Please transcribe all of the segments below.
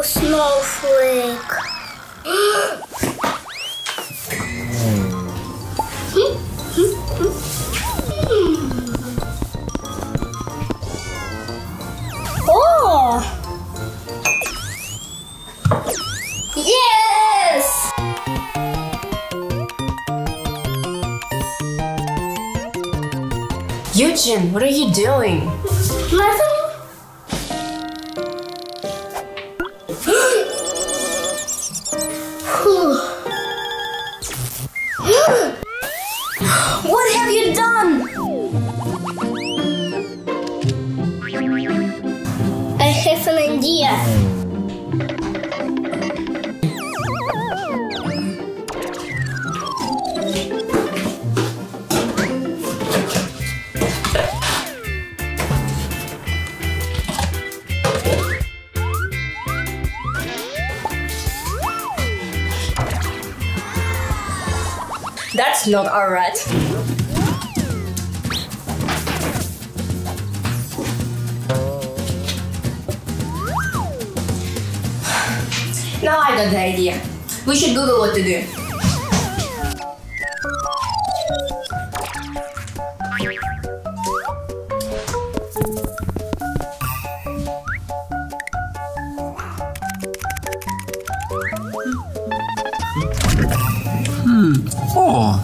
snowflake. Oh! Yes! Eugene, what are you doing? Nothing. What have you done? I have an idea. That's not alright. Now I got the idea. We should Google what to do. Oh.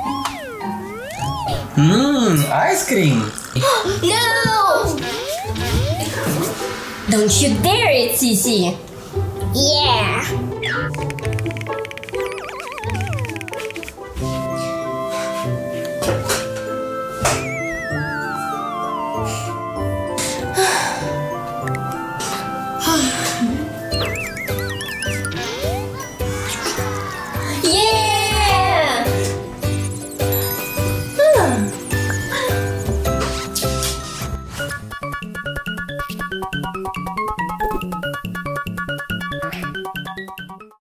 Ice cream. No! Don't you dare it, Cici! Yeah!